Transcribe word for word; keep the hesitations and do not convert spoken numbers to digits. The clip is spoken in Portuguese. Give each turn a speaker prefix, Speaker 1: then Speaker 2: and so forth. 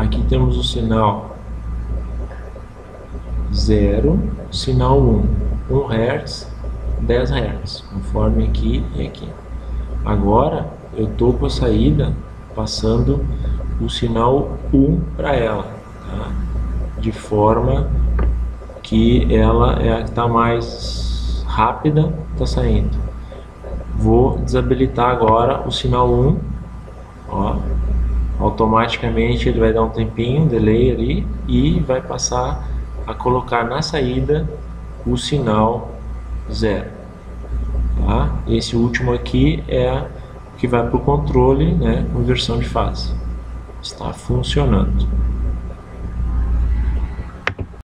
Speaker 1: Aqui temos o sinal zero, sinal um, um hertz, dez hertz, conforme aqui e aqui. Agora eu estou com a saída passando o sinal um para ela, tá? De forma que ela é a que está mais rápida, está saindo. Vou desabilitar agora o sinal um, ó, automaticamente ele vai dar um tempinho, um delay ali, e vai passar a colocar na saída o sinal zero. Tá? Esse último aqui é o que vai para o controle, né, conversão de fase. Está funcionando.